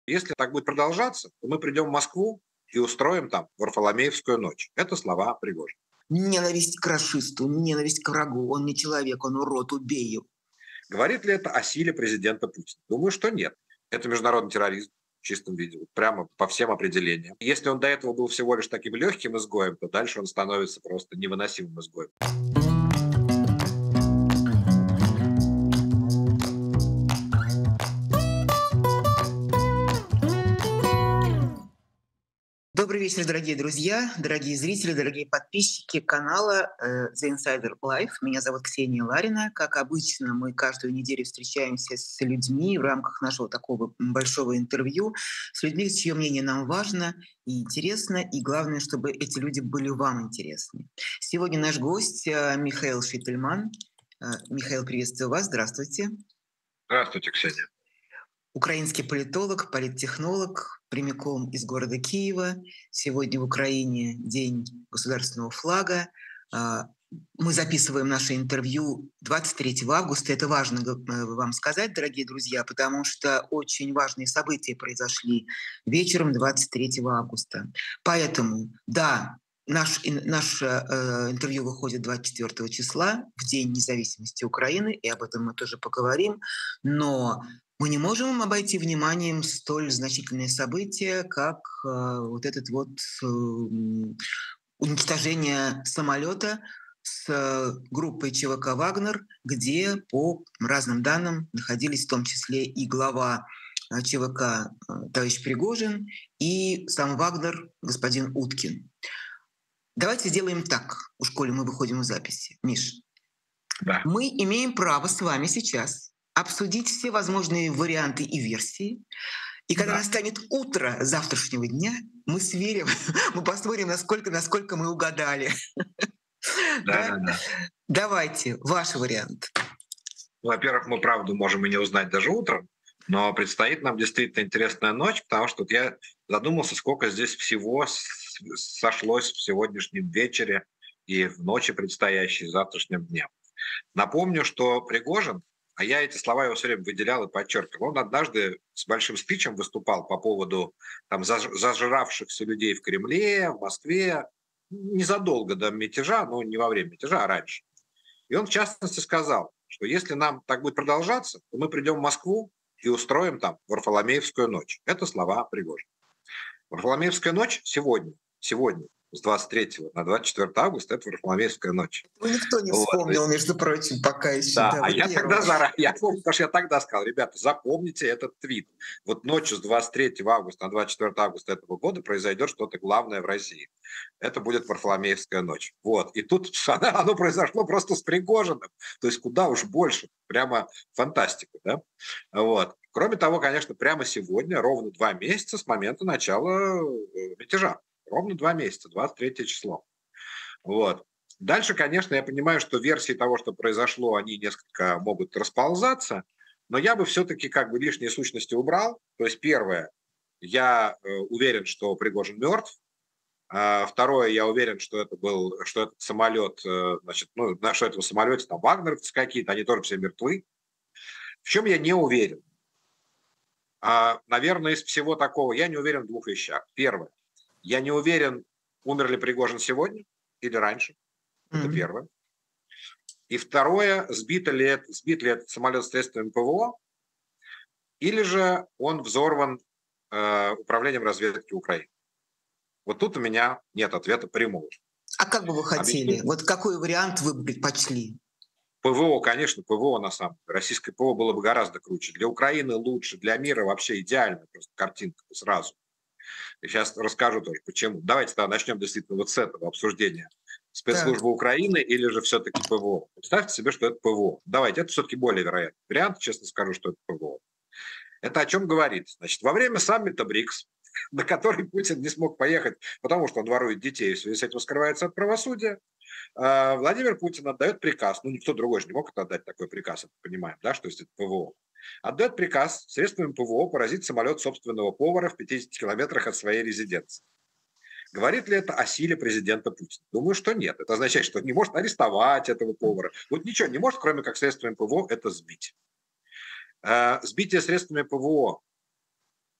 Если так будет продолжаться, то мы придем в Москву и устроим там Варфоломеевскую ночь. Это слова Пригожина. Ненависть к расисту, ненависть к врагу. Он не человек, он урод, убей его. Говорит ли это о силе президента Путина? Думаю, что нет. Это международный терроризм в чистом виде, вот прямо по всем определениям. Если он до этого был всего лишь таким легким изгоем, то дальше он становится просто невыносимым изгоем. Добрый вечер, дорогие друзья, дорогие зрители, дорогие подписчики канала The Insider Life. Меня зовут Ксения Ларина. Как обычно, мы каждую неделю встречаемся с людьми в рамках нашего такого большого интервью, с людьми, чье мнение нам важно и интересно, и главное, чтобы эти люди были вам интересны. Сегодня наш гость Михаил Шительман. Михаил, приветствую вас, здравствуйте. Здравствуйте, Ксения. Украинский политолог, политтехнолог, прямиком из города Киева. Сегодня в Украине День государственного флага. Мы записываем наше интервью 23 августа. Это важно вам сказать, дорогие друзья, потому что очень важные события произошли вечером 23 августа. Поэтому, да, наше интервью выходит 24 числа, в День независимости Украины, и об этом мы тоже поговорим. Но мы не можем обойти вниманием столь значительные события, как вот этот вот уничтожение самолета с группой ЧВК «Вагнер», где, по разным данным, находились в том числе и глава ЧВК товарищ Пригожин и сам Вагнер господин Уткин. Давайте сделаем так, у школы мы выходим в записи. Миш, Да. Мы имеем право с вами сейчас обсудить все возможные варианты и версии. И когда настанет утро завтрашнего дня, мы сверим, мы посмотрим, насколько мы угадали. Да. Давайте, ваш вариант. Во-первых, мы правду можем и не узнать даже утром, но предстоит нам действительно интересная ночь, потому что я задумался, сколько здесь всего сошлось в сегодняшнем вечере и в ночи предстоящей, завтрашнем дне. Напомню, что Пригожин, а я эти слова его все время выделял и подчеркивал, он однажды с большим спичем выступал по поводу там, зажравшихся людей в Кремле, в Москве, незадолго до мятежа, но не во время мятежа, а раньше. И он, в частности, сказал, что если нам так будет продолжаться, то мы придем в Москву и устроим там Варфоломеевскую ночь. Это слова Пригожина. Варфоломеевская ночь сегодня, с 23 на 24 августа, это Варфоломеевская ночь. Никто не вспомнил, между прочим, пока еще. Да, а я тогда заранее, потому что я тогда сказал, ребята, запомните этот твит. Вот ночью с 23 августа на 24 августа этого года произойдет что-то главное в России. Это будет Варфоломеевская ночь. Вот. И тут оно произошло просто с Пригожиным. То есть куда уж больше. Прямо фантастика. Да? Вот. Кроме того, конечно, прямо сегодня, ровно 2 месяца с момента начала мятежа. Ровно 2 месяца, 23 число. Вот. Дальше, конечно, я понимаю, что версии того, что произошло, они несколько могут расползаться, но я бы все-таки лишние сущности убрал. То есть первое, я уверен, что Пригожин мертв. Второе, я уверен, что этот самолет, что в этом самолете там вагнеровцы какие-то, они тоже все мертвы. В чем я не уверен? Наверное, из всего такого я не уверен в 2 вещах. Первое, я не уверен, умер ли Пригожин сегодня или раньше. Это первое. И второе, сбит ли этот самолет средствами ПВО, или же он взорван управлением разведки Украины. Вот тут у меня нет ответа прямого. А как бы вы хотели? Вот какой вариант вы бы предпочли? ПВО, конечно, ПВО на самом деле. Российское ПВО было бы гораздо круче. Для Украины лучше, для мира вообще идеальная просто картинка сразу. И сейчас расскажу тоже, почему. Давайте тогда начнем действительно вот с этого обсуждения. Спецслужбы Украины или же все-таки ПВО? Представьте себе, что это ПВО. Давайте, это все-таки более вероятный вариант, честно скажу, что это ПВО. Это о чем говорит? Значит, во время саммита БРИКС, на который Путин не смог поехать, потому что он ворует детей, и в связи с этим скрывается от правосудия, Владимир Путин отдает приказ, никто другой же не мог отдать такой приказ, это понимаем, да, что это ПВО. Отдает приказ средствами ПВО поразить самолет собственного повара в 50 километрах от своей резиденции. Говорит ли это о силе президента Путина? Думаю, что нет. Это означает, что он не может арестовать этого повара. Вот ничего не может, кроме как средствами ПВО это сбить. Сбитие средствами ПВО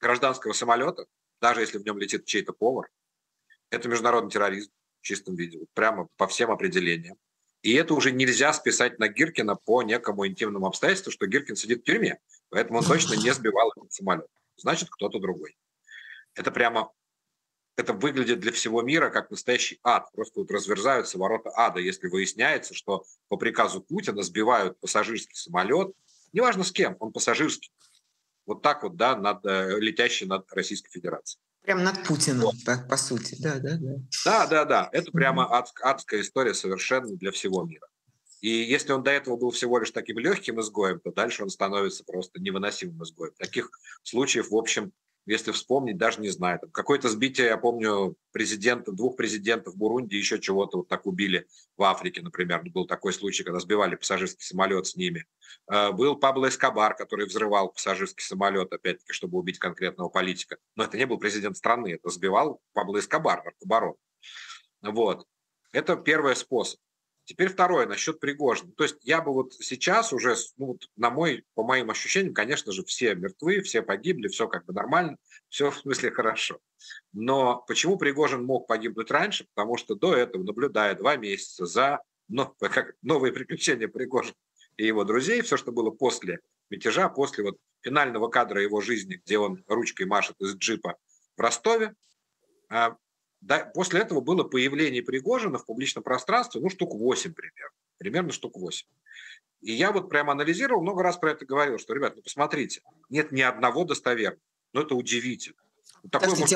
гражданского самолета, даже если в нем летит чей-то повар, это международный терроризм в чистом виде, вот прямо по всем определениям. И это уже нельзя списать на Гиркина по некому интимному обстоятельству, что Гиркин сидит в тюрьме, поэтому он точно не сбивал этот самолет. Значит, кто-то другой. Это прямо, это выглядит для всего мира как настоящий ад. Просто вот разверзаются ворота ада, если выясняется, что по приказу Путина сбивают пассажирский самолет, неважно с кем, он пассажирский, вот так вот, да, летящий над Российской Федерацией. Прям над Путиным, по сути, да. Да. Это прямо адская история совершенно для всего мира. И если он до этого был всего лишь таким легким изгоем, то дальше он становится просто невыносимым изгоем. Таких случаев, в общем, если вспомнить, даже не знаю. Там какое-то сбитие, я помню, двух президентов Бурунди, еще чего-то вот так убили в Африке, например. Был такой случай, когда сбивали пассажирский самолет с ними. Был Пабло Эскобар, который взрывал пассажирский самолет, опять-таки, чтобы убить конкретного политика. Но это не был президент страны, это сбивал Пабло Эскобар, наркобарон. Вот. Это первый способ. Теперь второе, насчет Пригожина. То есть я бы вот сейчас уже, по моим ощущениям, конечно же, все мертвы, все погибли, все как бы нормально, все в смысле хорошо. Но почему Пригожин мог погибнуть раньше? Потому что до этого, наблюдая 2 месяца за новые приключения Пригожина и его друзей, все, что было после мятежа, после вот финального кадра его жизни, где он ручкой машет из джипа в Ростове, после этого было появление Пригожина в публичном пространстве, штук 8 примерно штук 8. И я вот прямо анализировал, много раз про это говорил, что, ребят, посмотрите, нет ни одного достоверного, но это удивительно. Подождите,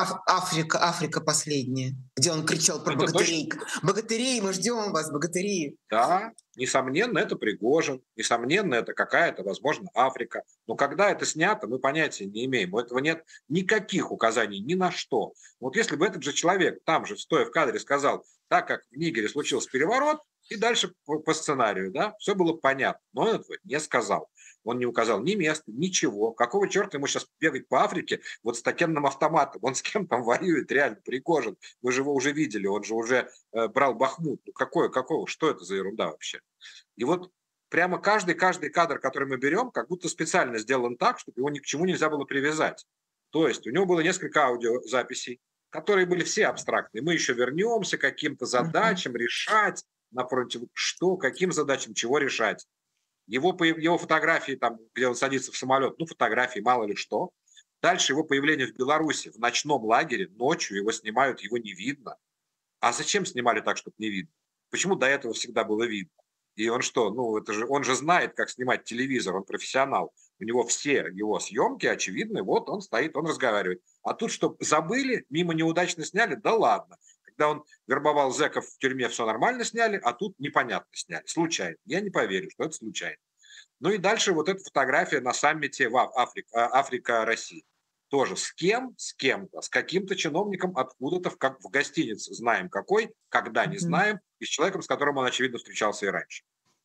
Африка последняя, где он кричал про богатырей. Богатырей, мы ждем вас, богатыри. Да, несомненно, это Пригожин, несомненно, это какая-то, возможно, Африка. Но когда это снято, мы понятия не имеем. У этого нет никаких указаний ни на что. Вот если бы этот же человек там же, стоя в кадре, сказал, так как в Нигере случился переворот, и дальше по сценарию, да, все было понятно. Но он этого не сказал. Он не указал ни места, ничего. Какого черта ему сейчас бегать по Африке вот с такенным автоматом? Он с кем там воюет реально, Пригожин? Вы же его уже видели, он же уже брал Бахмут. Какого? Что это за ерунда вообще? И вот прямо каждый кадр, который мы берем, как будто специально сделан так, чтобы его ни к чему нельзя было привязать. То есть у него было несколько аудиозаписей, которые были все абстрактные. Мы еще вернемся к каким-то задачам, решать на фронте, что, каким задачам, чего решать. Его фотографии, там, где он садится в самолет, фотографии, мало ли что. Дальше его появление в Беларуси в ночном лагере, ночью его снимают, его не видно. А зачем снимали так, чтобы не видно? Почему до этого всегда было видно? И он что, он же знает, как снимать телевизор, он профессионал. У него все его съемки очевидны, вот он стоит, он разговаривает. А тут что, забыли, мимо неудачно сняли? Да ладно. Когда он вербовал зэков в тюрьме, все нормально сняли, а тут непонятно сняли, случайно. Я не поверю, что это случайно. И дальше вот эта фотография на саммите в Африка-Россия. Тоже с кем-то, с каким-то чиновником откуда-то в гостинице, знаем какой, когда не знаем, и с человеком, с которым он, очевидно, встречался и раньше.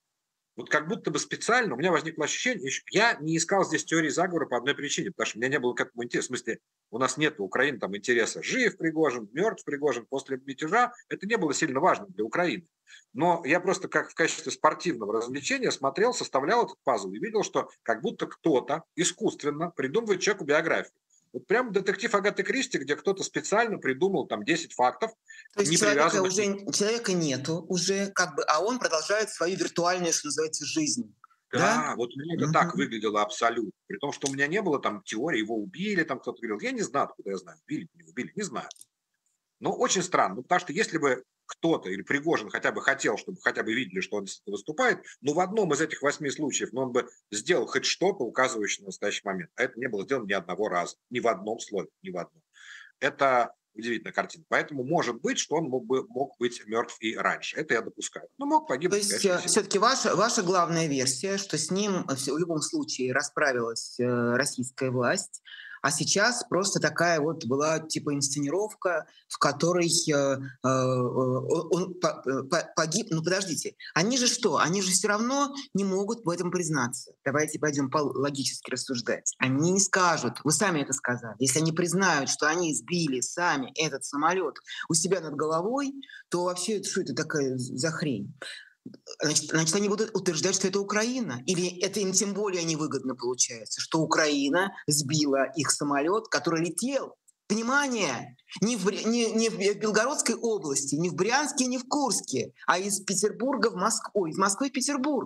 Вот как будто бы специально у меня возникло ощущение, я не искал здесь теории заговора по одной причине, потому что у меня не было к этому интереса. В смысле, у нас нет в Украине там интереса, жив Пригожин, мертв Пригожин после мятежа, это не было сильно важно для Украины. Но я просто как в качестве спортивного развлечения смотрел, составлял этот пазл и видел, что как будто кто-то искусственно придумывает человеку биографию. Вот прям детектив Агаты Кристи, где кто-то специально придумал там 10 фактов. То есть человека нету уже, а он продолжает свою виртуальную, что называется, жизнь. Да, вот мне это так выглядело абсолютно. При том, что у меня не было там теории, его убили, там кто-то говорил. Я не знаю, откуда я знаю, убили, не убили, не знаю. Но очень странно, потому что если бы кто-то или Пригожин хотя бы хотел, чтобы хотя бы видели, что он выступает, в одном из этих 8 случаев, он бы сделал хоть что-то, указывающее на настоящий момент. А это не было сделано ни одного раза, ни в одном слове, ни в одном. Это удивительная картина. Поэтому может быть, что он мог быть мертв и раньше. Это я допускаю. Но мог погибнуть. То есть все-таки ваша главная версия, что с ним в любом случае расправилась российская власть, а сейчас просто такая вот была типа инсценировка, в которой он погиб. Подождите, они же что? Они же все равно не могут в этом признаться. Давайте пойдем логически рассуждать. Они не скажут, вы сами это сказали. Если они признают, что они сбили сами этот самолет у себя над головой, то вообще что это такая за хрень? Значит, они будут утверждать, что это Украина. Или это им тем более невыгодно получается, что Украина сбила их самолет, который летел, внимание, не в Белгородской области, не в Брянске, не в Курске, а из Петербурга в Москву, из Москвы в Петербург.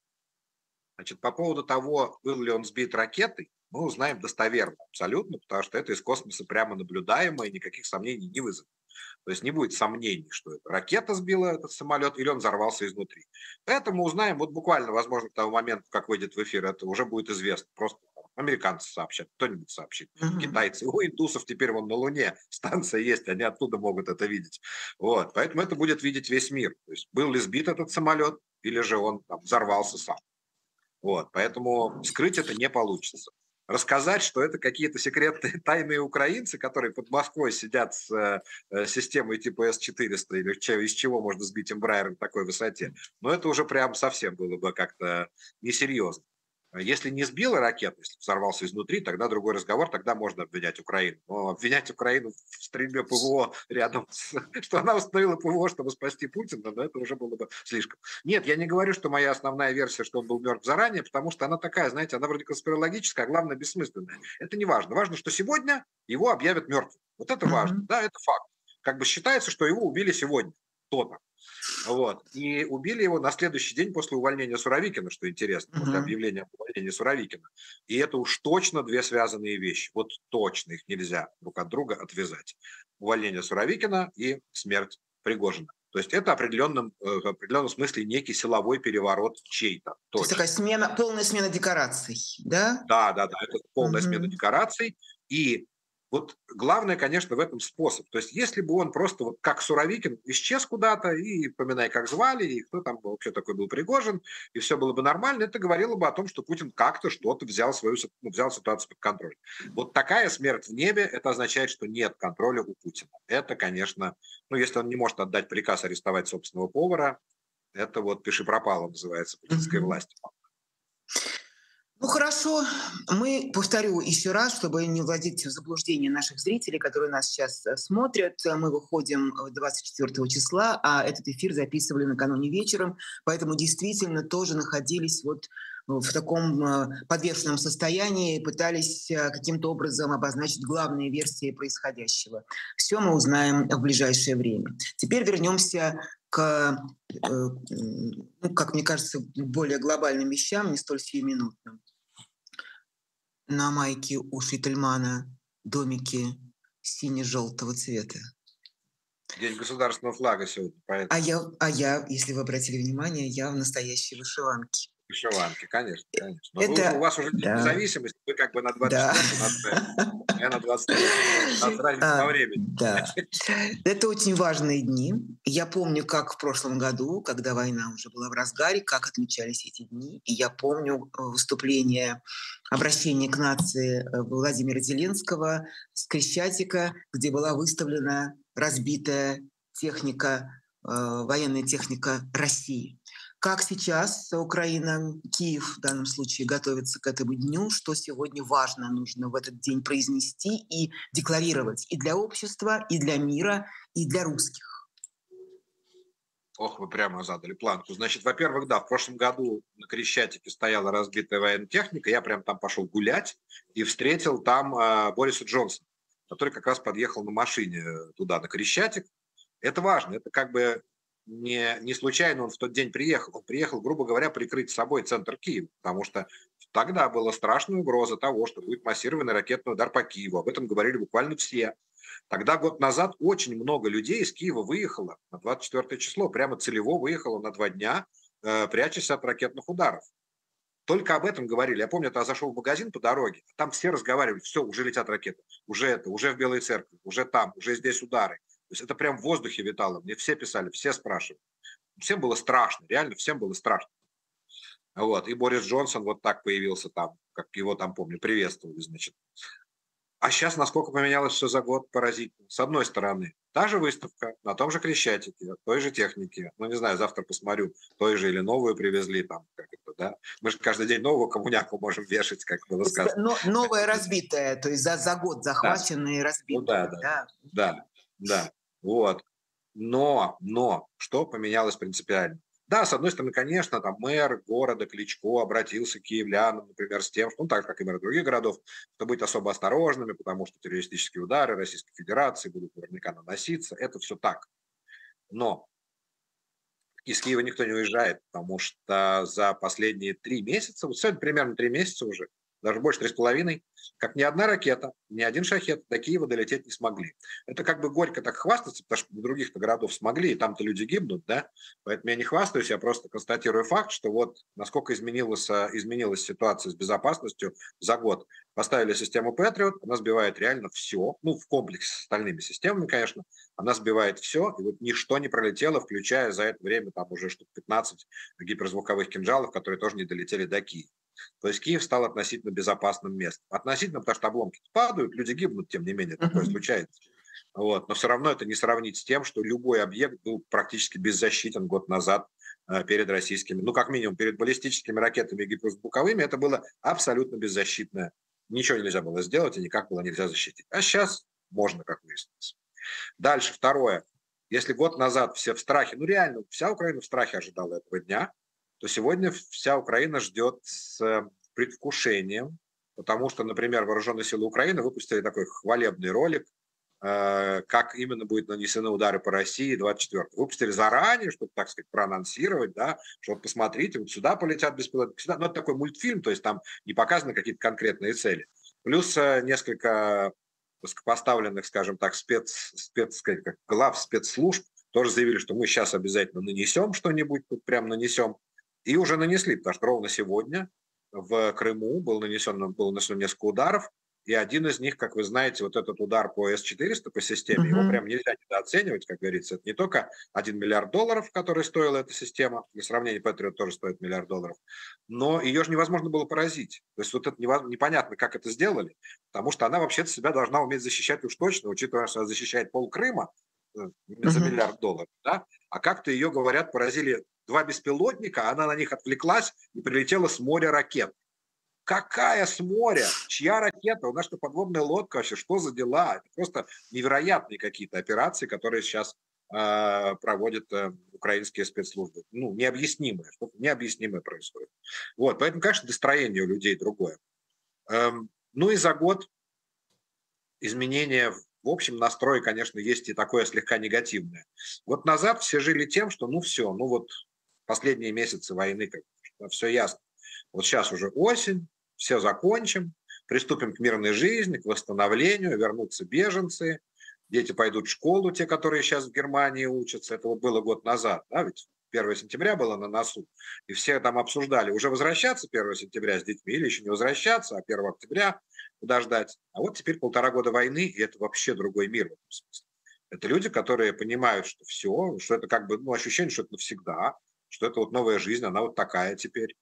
Значит, по поводу того, был ли он сбит ракетой, мы узнаем достоверно абсолютно, потому что это из космоса прямо наблюдаемо и никаких сомнений не вызовет. То есть не будет сомнений, что это ракета сбила этот самолет или он взорвался изнутри. Это мы узнаем вот буквально, возможно, к тому моменту, как выйдет в эфир, это уже будет известно. Просто американцы сообщат, кто-нибудь сообщит, китайцы. У индусов теперь вон на Луне станция есть, они оттуда могут это видеть. Вот. Поэтому это будет видеть весь мир. То есть был ли сбит этот самолет или же он там взорвался сам. Вот. Поэтому скрыть это не получится. Рассказать, что это какие-то секретные тайные украинцы, которые под Москвой сидят с системой типа С-400 или из чего можно сбить Эмбрайер на такой высоте, но это уже прям совсем было бы как-то несерьезно. Если не сбила ракету, если взорвался изнутри, тогда другой разговор, тогда можно обвинять Украину. Но обвинять Украину в стрельбе ПВО рядом, что она установила ПВО, чтобы спасти Путина, да, это уже было бы слишком. Нет, я не говорю, что моя основная версия, что он был мертв заранее, потому что она такая, знаете, она вроде конспирологическая, а главное бессмысленная. Это не важно. Важно, что сегодня его объявят мертвым. Вот это важно. Да, это факт. Как бы считается, что его убили сегодня. Кто-то. Вот. И убили его на следующий день после увольнения Суровикина, что интересно, после объявления об увольнении Суровикина. И это уж точно две связанные вещи. Вот точно их нельзя друг от друга отвязать. Увольнение Суровикина и смерть Пригожина. То есть это в определенном смысле некий силовой переворот чей-то. То есть такая полная смена декораций, да? Да, это полная смена декораций. И вот главное, конечно, в этом способ. То есть если бы он просто вот как Суровикин исчез куда-то, и поминай, как звали, и кто там вообще такой был Пригожин, и все было бы нормально, это говорило бы о том, что Путин как-то что-то взял ситуацию под контроль. Вот такая смерть в небе, это означает, что нет контроля у Путина. Это, конечно, если он не может отдать приказ арестовать собственного повара, это вот пиши пропало называется путинской властью. Ну хорошо, повторю еще раз, чтобы не вводить в заблуждение наших зрителей, которые нас сейчас смотрят, мы выходим 24 числа, а этот эфир записывали накануне вечером, поэтому действительно тоже находились вот в таком подвешенном состоянии, пытались каким-то образом обозначить главные версии происходящего. Все мы узнаем в ближайшее время. Теперь вернемся к, как мне кажется, более глобальным вещам, не столь сиюминутным. На майке у Шительмана домики сине-желтого цвета. День государственного флага сегодня. Поэтому. А я, если вы обратили внимание, я в настоящей вышиванке. Вышиванки, конечно. Но у вас уже независимость, вы как бы на 24, я на 23, разница по времени. Да. Это очень важные дни. Я помню, как в прошлом году, когда война уже была в разгаре, как отмечались эти дни. И я помню обращение к нации Владимира Зеленского с Крещатика, где была выставлена разбитая техника, военная техника России. Как сейчас Украина, Киев в данном случае готовится к этому дню, что сегодня важно нужно в этот день произнести и декларировать и для общества, и для мира, и для русских? Ох, вы прямо задали планку. Значит, во-первых, да, в прошлом году на Крещатике стояла разбитая военная техника, я прям там пошел гулять и встретил там Бориса Джонсона, который как раз подъехал на машине туда, на Крещатик. Это важно, это как бы не случайно он в тот день приехал. Он приехал, грубо говоря, прикрыть собой центр Киева, потому что тогда была страшная угроза того, что будет массированный ракетный удар по Киеву. Об этом говорили буквально все. Тогда, год назад, очень много людей из Киева выехало на 24 число, прямо целево выехало на 2 дня, прячась от ракетных ударов. Только об этом говорили. Я помню, я зашел в магазин по дороге, там все разговаривали, все, уже летят ракеты, уже в Белой Церкви, уже там, уже здесь удары. То есть это прям в воздухе витало. Мне все писали, все спрашивали. Всем было страшно, реально всем было страшно. Вот. И Борис Джонсон вот так появился там, как его там, помню, приветствовали, значит. А сейчас насколько поменялось все за год, поразительно. С одной стороны, та же выставка на том же Крещатике, той же технике. Ну, не знаю, завтра посмотрю, той же или новую привезли там. Как это, да? Мы же каждый день новую коммуняку можем вешать, как было сказано. Но новая разбитая, то есть за год захваченная и разбитая. Ну, да. Вот. Но что поменялось принципиально? Да, с одной стороны, конечно, там мэр города Кличко обратился к киевлянам, например, с тем, что, ну, так как и мэры других городов, что быть особо осторожными, потому что террористические удары Российской Федерации будут наверняка наноситься. Это все так. Но из Киева никто не уезжает, потому что за последние 3 месяца, вот сегодня примерно 3 месяца уже, даже больше 3,5, как ни одна ракета, ни один шахет до Киева долететь не смогли. Это как бы горько так хвастаться, потому что до других-то городов смогли, и там-то люди гибнут, да, поэтому я не хвастаюсь, я просто констатирую факт, что вот насколько изменилась ситуация с безопасностью за год. Поставили систему Patriot, она сбивает реально все, ну, в комплексе с остальными системами, конечно, она сбивает все, и вот ничто не пролетело, включая за это время там уже штук 15 гиперзвуковых кинжалов, которые тоже не долетели до Киева. То есть Киев стал относительно безопасным местом. Относительно, потому что обломки падают, люди гибнут, тем не менее, такое случается. Вот. Но все равно это не сравнить с тем, что любой объект был практически беззащитен год назад перед российскими, ну, как минимум, перед баллистическими ракетами и гиперзвуковыми, это было абсолютно беззащитное. Ничего нельзя было сделать и никак было нельзя защитить. А сейчас можно, как выяснилось. Дальше, второе. Если год назад все в страхе, ну реально, вся Украина в страхе ожидала этого дня, то сегодня вся Украина ждет с предвкушением, потому что, например, Вооруженные силы Украины выпустили такой хвалебный ролик, как именно будут нанесены удары по России 24-го. Выпустили заранее, чтобы, так сказать, проанонсировать, да, что вот посмотрите, вот сюда полетят беспилотники, сюда. Но это такой мультфильм, то есть там не показаны какие-то конкретные цели. Плюс несколько высокопоставленных, скажем так, глав спецслужб тоже заявили, что мы сейчас обязательно нанесем что-нибудь, тут прям нанесем. И уже нанесли, потому что ровно сегодня в Крыму было нанесено несколько ударов, и один из них, как вы знаете, вот этот удар по С-400, по системе, его прям нельзя недооценивать, как говорится. Это не только $1 миллиард, который стоила эта система, для сравнения, Patriot тоже стоит $1 миллиард, но ее же невозможно было поразить. То есть вот это непонятно, как это сделали, потому что она вообще-то себя должна уметь защищать уж точно, учитывая, что она защищает пол Крыма за $1 миллиард, да? А как-то ее, говорят, поразили 2 беспилотника, она на них отвлеклась и прилетела с моря ракет. Какая с моря? Чья ракета? У нас что, подводная лодка вообще? Что за дела? Это просто невероятные какие-то операции, которые сейчас проводят украинские спецслужбы. Ну, необъяснимое. Что-то необъяснимое происходит. Вот, поэтому, конечно, настроение у людей другое. Ну и за год изменения в общем настрое, конечно, есть и такое слегка негативное. Год назад все жили тем, что ну все, ну вот последние месяцы войны, все ясно. Вот сейчас уже осень, все закончим, приступим к мирной жизни, к восстановлению, вернутся беженцы, дети пойдут в школу, те, которые сейчас в Германии учатся. Это вот было год назад, да, ведь 1 сентября было на носу, и все там обсуждали, уже возвращаться 1 сентября с детьми или еще не возвращаться, а 1 октября подождать. А вот теперь 1,5 года войны, и это вообще другой мир в этом смысле. Это люди, которые понимают, что все, что это как бы, ну, ощущение, что это навсегда, что это вот новая жизнь, она вот такая теперь.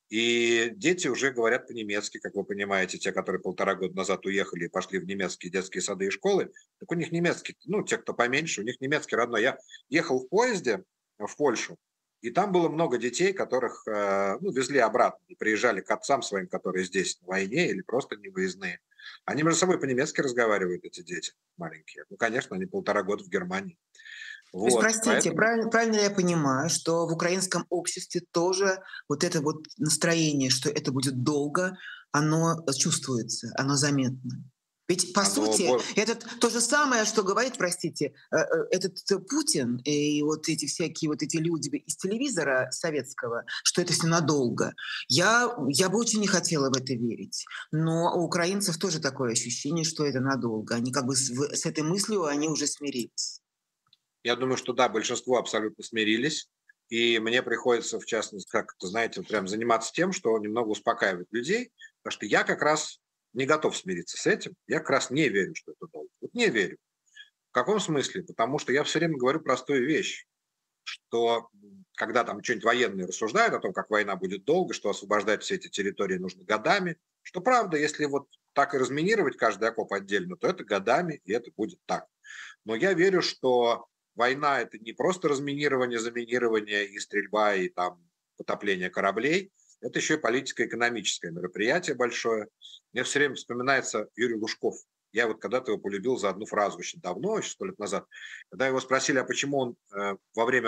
И дети уже говорят по-немецки, как вы понимаете, те, которые 1,5 года назад уехали и пошли в немецкие детские сады и школы, так у них немецкий, ну, те, кто поменьше, у них немецкий родной. Я ехал в поезде в Польшу, и там было много детей, которых ну, везли обратно, и приезжали к отцам своим, которые здесь на войне или просто невыездные. Они между собой по-немецки разговаривают, эти дети маленькие. Ну, конечно, они 1,5 года в Германии. То есть, Вот, простите, поэтому... правильно ли я понимаю, что в украинском обществе тоже вот это вот настроение, что это будет долго, оно чувствуется, оно заметно? Ведь, по сути, это то же самое, что говорит, простите, этот Путин и вот эти всякие вот эти люди из телевизора советского, что это все надолго. Я бы очень не хотела в это верить. Но у украинцев тоже такое ощущение, что это надолго. Они как бы с этой мыслью они уже смирились. Я думаю, что да, большинство абсолютно смирились. И мне приходится, в частности, как-то, знаете, прям заниматься тем, что немного успокаивает людей, потому что я как раз не готов смириться с этим. Я как раз не верю, что это долго. Вот не верю. В каком смысле? Потому что я все время говорю простую вещь, что когда там что-нибудь военные рассуждают о том, как война будет долго, что освобождать все эти территории нужно годами, что правда, если вот так и разминировать каждый окоп отдельно, то это годами, и это будет так. Но я верю, что война – это не просто разминирование, заминирование и стрельба, и там потопление кораблей. Это еще и политико-экономическое мероприятие большое. Мне все время вспоминается Юрий Лужков. Я вот когда-то его полюбил за одну фразу очень давно, еще 100 лет назад, когда его спросили, а почему он во время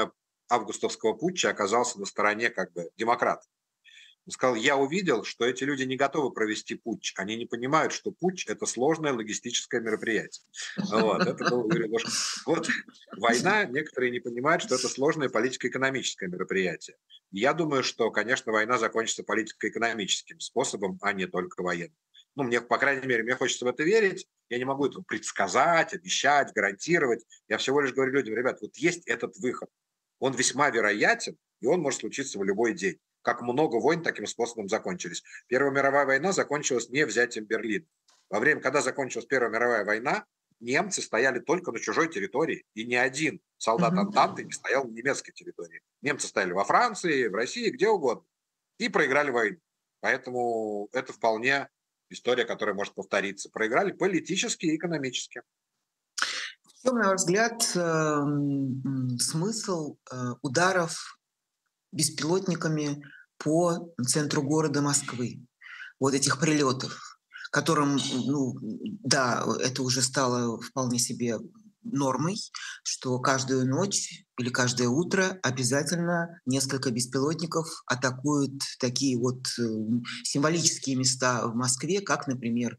августовского путча оказался на стороне как бы демократов. Он сказал, я увидел, что эти люди не готовы провести путч. Они не понимают, что путч – это сложное логистическое мероприятие. Вот, это был Юрий Лужков. Вот война, некоторые не понимают, что это сложное политико-экономическое мероприятие. Я думаю, что, конечно, война закончится политико-экономическим способом, а не только военным. Ну, мне, по крайней мере, мне хочется в это верить. Я не могу это предсказать, обещать, гарантировать. Я всего лишь говорю людям, ребят, вот есть этот выход. Он весьма вероятен, и он может случиться в любой день. Как много войн таким способом закончились. Первая мировая война закончилась не взятием Берлина. Во время, когда закончилась Первая мировая война, немцы стояли только на чужой территории, и ни один солдат Антанты не стоял на немецкой территории. Немцы стояли во Франции, в России, где угодно, и проиграли войну. Поэтому это вполне история, которая может повториться. Проиграли политически и экономически. В чем, на ваш взгляд, смысл ударов беспилотниками по центру города Москвы, вот этих прилетов, которым, ну, да, это уже стало вполне себе нормой, что каждую ночь или каждое утро обязательно несколько беспилотников атакуют такие вот символические места в Москве, как, например,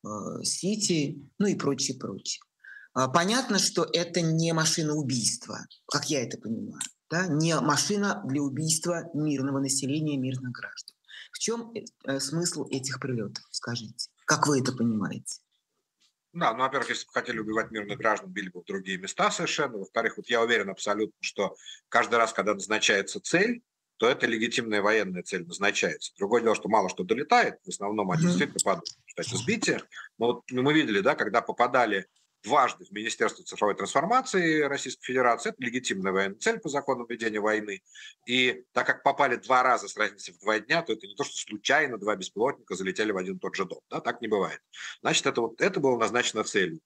Сити, ну и прочее, прочее. Понятно, что это не машина убийства, как я это понимаю. Да? Не машина для убийства мирного населения, мирных граждан. В чем смысл этих прилетов, скажите? Как вы это понимаете? Да, ну, во-первых, если бы хотели убивать мирных граждан, били бы в другие места совершенно. Во-вторых, вот я уверен абсолютно, что каждый раз, когда назначается цель, то это легитимная военная цель назначается. Другое дело, что мало что долетает, в основном они действительно падают, что это сбитие. Но вот мы видели, да, когда попадали дважды в Министерство цифровой трансформации Российской Федерации, это легитимная военная цель по закону ведения войны. И так как попали 2 раза с разницей в 2 дня, то это не то, что случайно 2 беспилотника залетели в один и тот же дом. Да, так не бывает. Значит, это было назначено целью.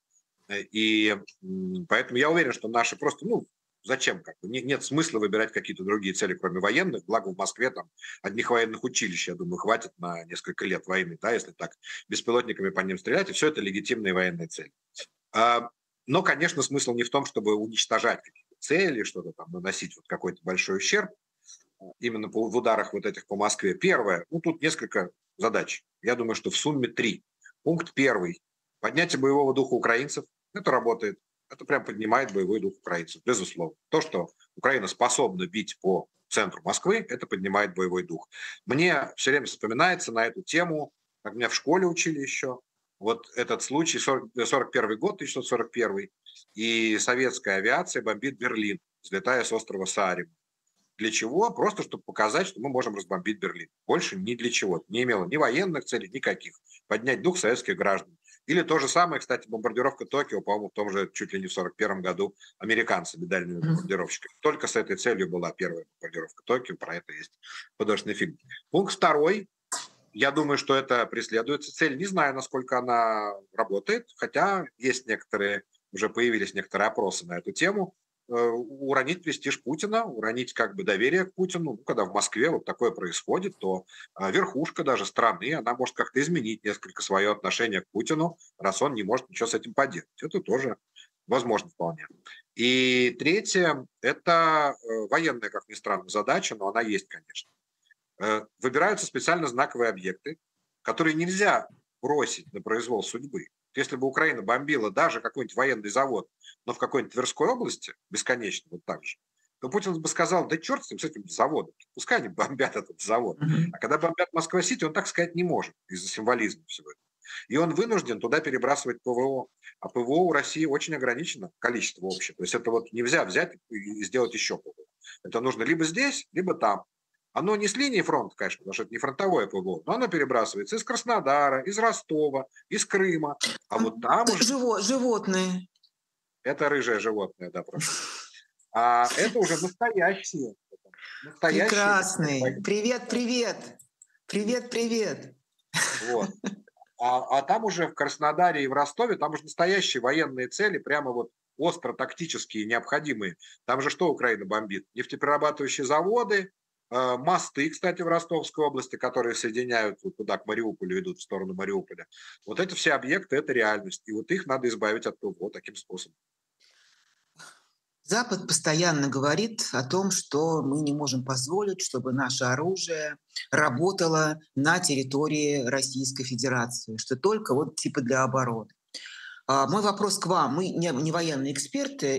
И поэтому я уверен, что наши просто, ну, зачем? Как бы? Нет смысла выбирать какие-то другие цели, кроме военных. Благо в Москве там одних военных училищ, я думаю, хватит на несколько лет войны, да, если так беспилотниками по ним стрелять. И все это легитимные военные цели. Но, конечно, смысл не в том, чтобы уничтожать какие-то цели, что-то там наносить вот какой-то большой ущерб. Именно в ударах вот этих по Москве. Первое, ну тут несколько задач. Я думаю, что в сумме 3. Пункт первый. Поднятие боевого духа украинцев. Это работает. Это прям поднимает боевой дух украинцев, безусловно. То, что Украина способна бить по центру Москвы, это поднимает боевой дух. Мне все время вспоминается на эту тему, как меня в школе учили еще, вот этот случай, 41 год, 1941, и советская авиация бомбит Берлин, взлетая с острова Сааремаа. Для чего? Просто чтобы показать, что мы можем разбомбить Берлин. Больше ни для чего. Не имело ни военных целей, никаких. Поднять дух советских граждан. Или то же самое, кстати, бомбардировка Токио, по-моему, в том же, чуть ли не в 1941 году, американцами, дальними бомбардировщиками. Только с этой целью была первая бомбардировка Токио, про это есть художественный фильм. Пункт второй. Я думаю, что это преследуется цель. Не знаю, насколько она работает, хотя есть некоторые, уже появились некоторые опросы на эту тему. Уронить престиж Путина, уронить как бы доверие к Путину. Ну, когда в Москве вот такое происходит, то верхушка даже страны, она может как-то изменить несколько свое отношение к Путину, раз он не может ничего с этим поделать. Это тоже возможно вполне. И третье, это военная, как ни странно, задача, но она есть, конечно. Выбираются специально знаковые объекты, которые нельзя бросить на произвол судьбы. Если бы Украина бомбила даже какой-нибудь военный завод, но в какой-нибудь Тверской области, бесконечно вот так же, то Путин бы сказал, да черт с этим заводом, пускай они бомбят этот завод. А когда бомбят Москва-Сити, он так сказать не может из-за символизма всего этого. И он вынужден туда перебрасывать ПВО. А ПВО у России очень ограничено, количество общее. То есть это вот нельзя взять и сделать еще ПВО. Это нужно либо здесь, либо там. Оно не с линии фронта, конечно, потому что это не фронтовое ПВО, но оно перебрасывается из Краснодара, из Ростова, из Крыма. А вот там уже... Животные. Это рыжее животное, да, прошу. А это уже настоящие. Прекрасный. Привет, привет. Привет, привет. Вот. А там уже в Краснодаре и в Ростове, там уже настоящие военные цели, прямо вот остро-тактические, необходимые. Там же что Украина бомбит? Нефтеперерабатывающие заводы, мосты, кстати, в Ростовской области, которые соединяют вот туда, к Мариуполю, идут в сторону Мариуполя. Вот это все объекты, это реальность. И вот их надо избавить от ПВО таким способом. Запад постоянно говорит о том, что мы не можем позволить, чтобы наше оружие работало на территории Российской Федерации, что только вот типа для обороны. Мой вопрос к вам. Мы не военные эксперты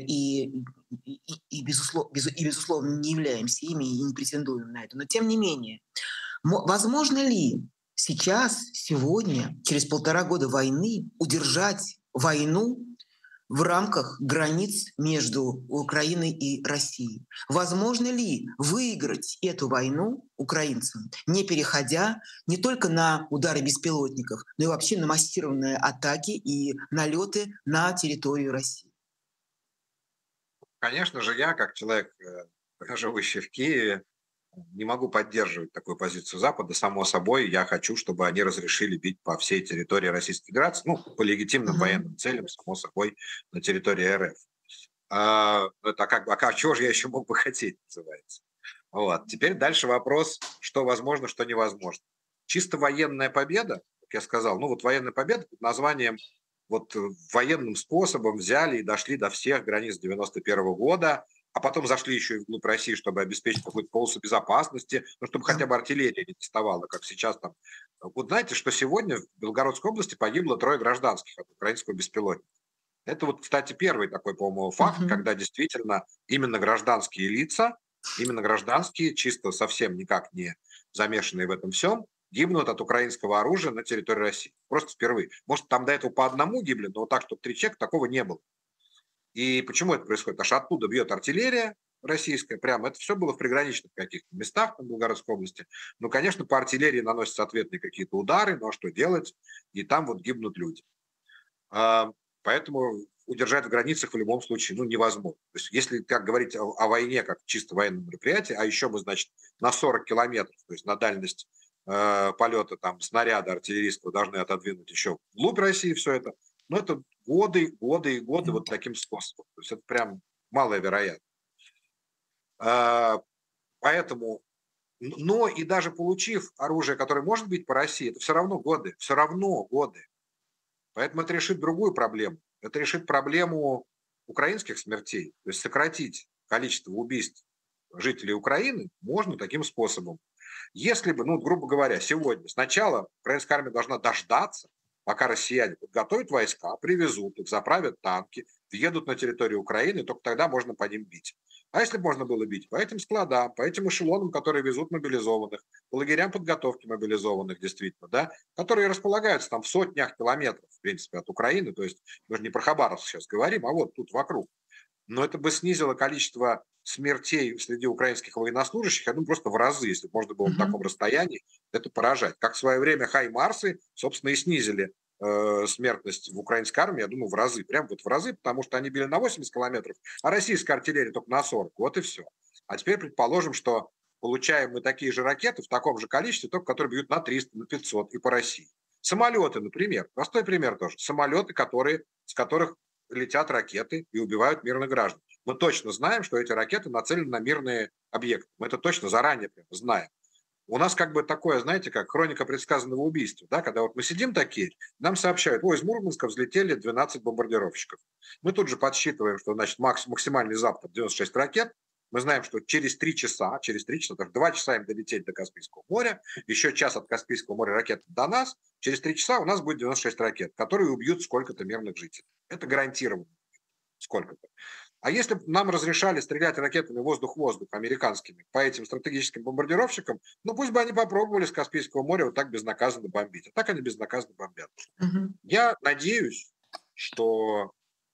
безусловно, не являемся ими и не претендуем на это. Но тем не менее, возможно ли сейчас, сегодня, через 1,5 года войны, удержать войну в рамках границ между Украиной и Россией? Возможно ли выиграть эту войну украинцам, не переходя не только на удары беспилотников, но и вообще на массированные атаки и налеты на территорию России? Конечно же, я, как человек, живущий в Киеве, не могу поддерживать такую позицию Запада. Само собой, я хочу, чтобы они разрешили бить по всей территории Российской Федерации, ну, по легитимным Мгм. военным целям, само собой, на территории РФ. Это чего же я еще мог бы хотеть, называется. Вот. Теперь дальше вопрос, что возможно, что невозможно. Чисто военная победа, как я сказал, ну вот военная победа под названием вот военным способом взяли и дошли до всех границ 91 года, а потом зашли еще и вглубь России, чтобы обеспечить какую-то полосу безопасности, ну, чтобы Да. хотя бы артиллерия не доставала, как сейчас там. Вот знаете, что сегодня в Белгородской области погибло 3 гражданских от украинского беспилотника. Это вот, кстати, первый такой, по-моему, факт, Мгм. когда действительно именно гражданские лица, именно гражданские, чисто совсем никак не замешанные в этом всем, гибнут от украинского оружия на территории России. Просто впервые. Может, там до этого по одному гибли, но вот так, чтобы 3 человека, такого не было. И почему это происходит? Потому что оттуда бьет артиллерия российская, прямо это все было в приграничных каких-то местах в Белгородской области. Ну, конечно, по артиллерии наносятся ответные какие-то удары, но что делать? И там вот гибнут люди. А, Поэтому удержать в границах в любом случае ну, невозможно. То есть если как говорить о войне как чисто военном мероприятии, а еще мы, значит, на 40 километров, то есть на дальность полета там, снаряда артиллерийского должны отодвинуть еще вглубь России все это, но это годы, годы и годы вот таким способом. То есть это прям малая вероятность. А, Поэтому, но и даже получив оружие, которое может быть по России, это все равно годы. Поэтому это решит другую проблему. Это решит проблему украинских смертей. То есть сократить количество убийств жителей Украины можно таким способом. Если бы, ну, грубо говоря, сегодня сначала украинская армия должна дождаться, пока россияне подготовят войска, привезут их, заправят танки, въедут на территорию Украины, только тогда можно по ним бить. А если бы можно было бить? По этим складам, по этим эшелонам, которые везут мобилизованных, по лагерям подготовки мобилизованных, действительно, да, которые располагаются там в сотнях километров, в принципе, от Украины, то есть мы же не про Хабаровск сейчас говорим, а вот тут вокруг. Но это бы снизило количество смертей среди украинских военнослужащих, я думаю, просто в разы, если бы можно было на таком Мгм. расстоянии это поражать. Как в свое время Хаймарсы, собственно, и снизили смертность в украинской армии, я думаю, в разы. Прям вот в разы, потому что они били на 80 километров, а российская артиллерия только на 40. Вот и все. А теперь предположим, что получаем мы такие же ракеты в таком же количестве, только которые бьют на 300, на 500 и по России. Самолеты, например. Простой пример тоже. Самолеты, с которых летят ракеты и убивают мирных граждан. Мы точно знаем, что эти ракеты нацелены на мирные объекты. Мы это точно заранее знаем. У нас как бы такое, знаете, как хроника предсказанного убийства, да, когда вот мы сидим такие, нам сообщают, ой, из Мурманска взлетели 12 бомбардировщиков. Мы тут же подсчитываем, что, значит, максимальный запад 96 ракет, мы знаем, что через 3 часа, даже 2 часа им долететь до Каспийского моря, еще час от Каспийского моря ракет до нас, через 3 часа у нас будет 96 ракет, которые убьют сколько-то мирных жителей. Это гарантированно сколько-то. А если бы нам разрешали стрелять ракетами воздух-воздух американскими по этим стратегическим бомбардировщикам, ну пусть бы они попробовали с Каспийского моря вот так безнаказанно бомбить. А так они безнаказанно бомбят. Мгм. Я надеюсь, что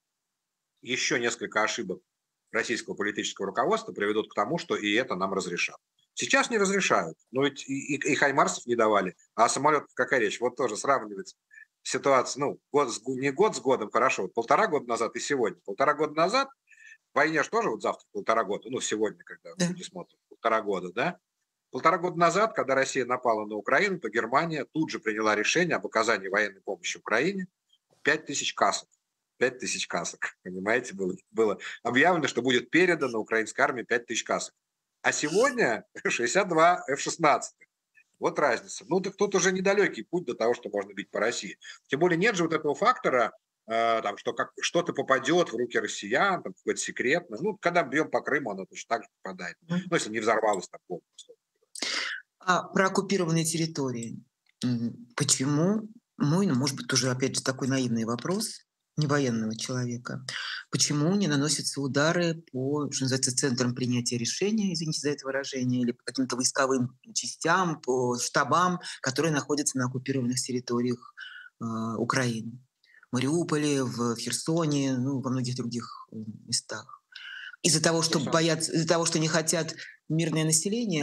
еще несколько ошибок российского политического руководства приведут к тому, что и это нам разрешат. Сейчас не разрешают, но ведь и хаймарсов не давали, а о самолетах какая речь? Вот тоже сравнивать ситуацию, ну, не год с годом, хорошо, вот 1,5 года назад и сегодня. 1,5 года назад в войне же тоже вот завтра 1,5 года, ну, сегодня, когда Да. люди смотрят, 1,5 года, да? 1,5 года назад, когда Россия напала на Украину, то Германия тут же приняла решение об оказании военной помощи Украине 5000 касок. 5000 касок, понимаете, было объявлено, что будет передано украинской армии 5000 касок. А сегодня 62 F-16. Вот разница. Ну, так тут уже недалекий путь до того, что можно бить по России. Тем более нет же вот этого фактора там, что как, что-то попадет в руки россиян, там, какое-то секретное. Ну, когда бьем по Крыму, оно точно так же попадает. Ну, если не взорвалось там полностью. А про оккупированные территории. Почему? Ну, может быть, тоже, опять же, такой наивный вопрос не военного человека. Почему не наносятся удары по, что называется, центрам принятия решения, извините за это выражение, или по каким-то войсковым частям, по штабам, которые находятся на оккупированных территориях Украины? В Мариуполе, в Херсоне, ну, во многих других местах. Из-за того, что Херсон. боятся, из-за того, что не хотят мирное население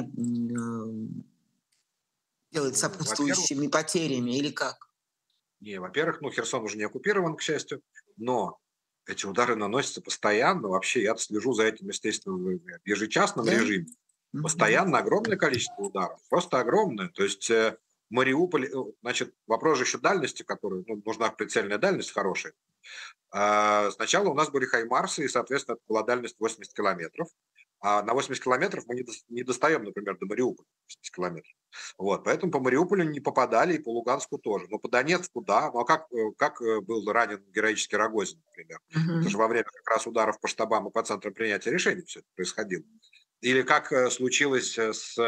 делать Во-первых, сопутствующими потерями или как? во-первых, ну, Херсон уже не оккупирован, к счастью, но эти удары наносятся постоянно. Вообще, я слежу за этим, естественно, в ежечасном Да? режиме. Мгм. Постоянно огромное количество ударов, просто огромное. То есть Мариуполь, значит, вопрос же еще дальности, который, ну, нужна прицельная дальность хорошая. Сначала у нас были «Хаймарсы», и, соответственно, это была дальность 80 километров. А на 80 километров мы не достаем, например, до Мариуполя, 80 километров. Вот, поэтому по Мариуполю не попадали, и по Луганску тоже. Но по Донецку, да. Ну, а как был ранен героически Рогозин, например? Это же Мгм. во время как раз ударов по штабам и по центрам принятия решений все это происходило. Или как случилось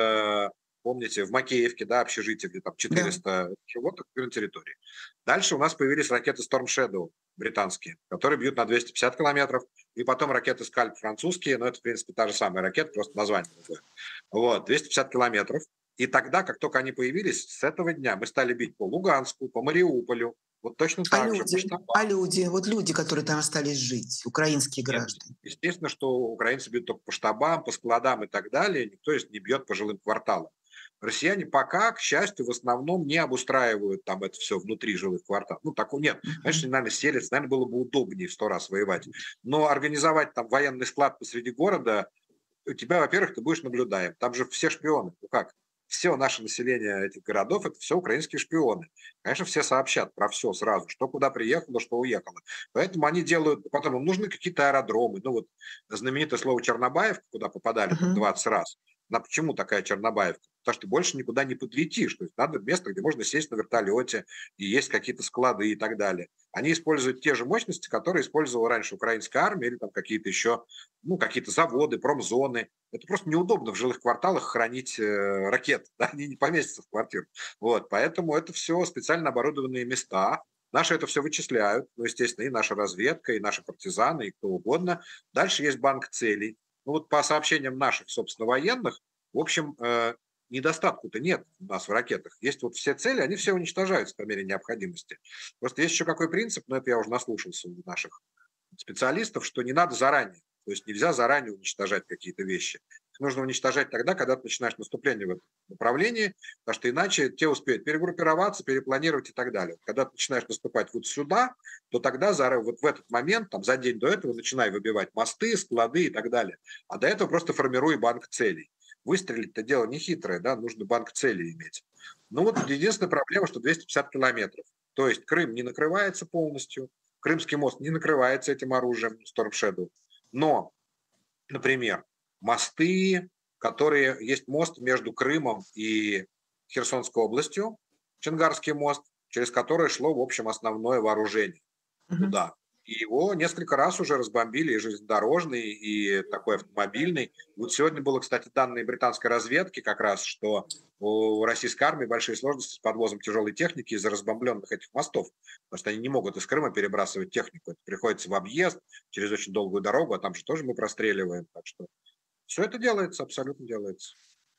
помните, в Макеевке, да, общежитие, где там Да. 400 животных на территории. Дальше у нас появились ракеты Storm Shadow британские, которые бьют на 250 километров, и потом ракеты Скальп французские, но это, в принципе, та же самая ракета, просто название другое. Вот, 250 километров. И тогда, как только они появились, с этого дня мы стали бить по Луганску, по Мариуполю, вот точно А так же, по люди? штабам. А люди? Вот люди, которые там остались жить, украинские Нет, граждане. естественно, что украинцы бьют только по штабам, по складам и так далее, никто не бьет по жилым кварталам. Россияне пока, к счастью, в основном не обустраивают там это все внутри жилых кварталов. Ну, такого нет. Конечно, Мгм. они, наверное, селятся, наверное, было бы удобнее в 100 раз воевать. Но организовать там военный склад посреди города, у тебя, во-первых, ты будешь наблюдаем. Там же все шпионы. Ну как? Все наше население этих городов – это все украинские шпионы. Конечно, все сообщат про все сразу, что куда приехало, что уехало. Поэтому они делают, потом им нужны какие-то аэродромы. Ну вот знаменитое слово Чернобаевка, куда попадали там Мгм. 20 раз. На почему такая Чернобаевка? Потому что ты больше никуда не подлетишь. То есть надо место, где можно сесть на вертолете, и есть какие-то склады и так далее. Они используют те же мощности, которые использовала раньше украинская армия или там какие-то еще, ну, какие-то заводы, промзоны. Это просто неудобно в жилых кварталах хранить ракеты. Да? Они не поместятся в квартиру. Вот, поэтому это все специально оборудованные места. Наши это все вычисляют, ну, естественно, и наша разведка, и наши партизаны, и кто угодно. Дальше есть банк целей. Ну, вот по сообщениям наших, собственно, военных, в общем, недостатку-то нет у нас в ракетах. Есть вот все цели, они все уничтожаются по мере необходимости. Просто есть еще какой принцип, но это я уже наслушался у наших специалистов, что не надо заранее. То есть нельзя заранее уничтожать какие-то вещи. Их нужно уничтожать тогда, когда ты начинаешь наступление в этом направлении, потому что иначе те успеют перегруппироваться, перепланировать и так далее. Когда ты начинаешь наступать вот сюда, то тогда вот в этот момент, там, за день до этого, начинай выбивать мосты, склады и так далее. А до этого просто формируй банк целей. Выстрелить-то дело не хитрое, да, нужно банк целей иметь. Ну вот единственная проблема, что 250 километров. То есть Крым не накрывается полностью, Крымский мост не накрывается этим оружием Storm Shadow. Но, например, мосты, которые... Есть мост между Крымом и Херсонской областью, Чонгарский мост, через который шло, в общем, основное вооружение Мгм. туда. И его несколько раз уже разбомбили, и железнодорожный, и такой автомобильный. Вот сегодня было, кстати, данные британской разведки как раз, что у российской армии большие сложности с подвозом тяжелой техники из-за разбомбленных этих мостов. Потому что они не могут из Крыма перебрасывать технику. Это приходится в объезд, через очень долгую дорогу, а там же тоже мы простреливаем. Так что все это делается, абсолютно делается.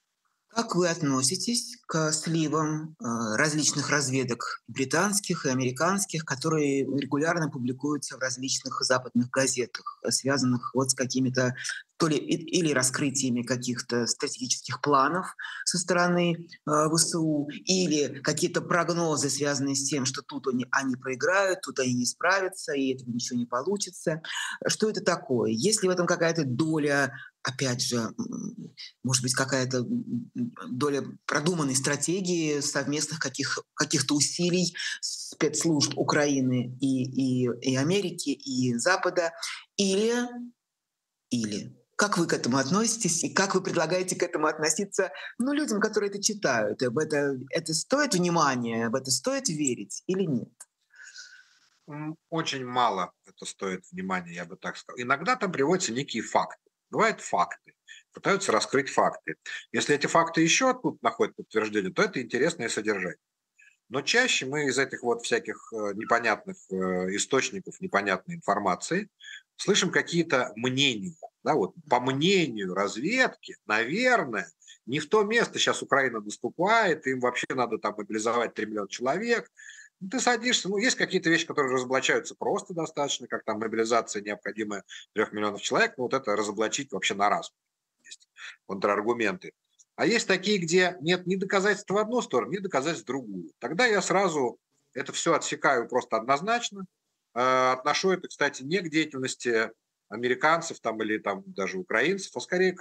Как вы относитесь к сливам различных разведок британских и американских, которые регулярно публикуются в различных западных газетах, связанных вот с какими-то то ли или раскрытиями каких-то стратегических планов со стороны ВСУ, или какие-то прогнозы, связанные с тем, что тут они проиграют, тут они не справятся, и этого ничего не получится. Что это такое? Есть ли в этом какая-то доля, опять же, может быть, какая-то доля продуманной стратегии, совместных каких-то усилий спецслужб Украины и Америки, и Запада, или, или как вы к этому относитесь и как вы предлагаете к этому относиться, ну, людям, которые это читают? Это стоит внимания, в это стоит верить или нет? Очень мало это стоит внимания, я бы так сказал. Иногда там приводятся некие факты. Бывают факты. Пытаются раскрыть факты. Если эти факты еще тут находят подтверждение, то это интересное содержание. Но чаще мы из этих вот всяких непонятных источников непонятной информации слышим какие-то мнения. Да, вот по мнению разведки, наверное, не в то место сейчас Украина наступает, им вообще надо там мобилизовать 3 миллиона человек. Ну, ты садишься, есть какие-то вещи, которые разоблачаются просто достаточно, как там мобилизация необходимая 3 миллионов человек, но вот это разоблачить вообще на раз. Есть контраргументы. А есть такие, где нет ни доказательств в одну сторону, ни доказательств в другую. Тогда я сразу это все отсекаю просто однозначно. Отношу это, кстати, не к деятельности американцев там, или там, даже украинцев, а скорее